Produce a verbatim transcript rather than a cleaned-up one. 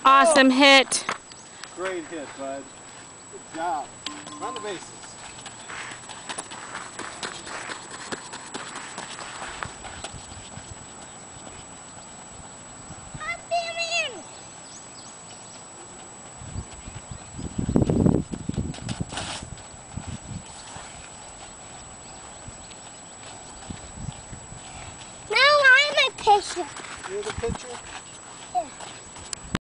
Awesome hit. Great hit, bud. Good job. Run the bases. Now I'm a pitcher. You're the pitcher?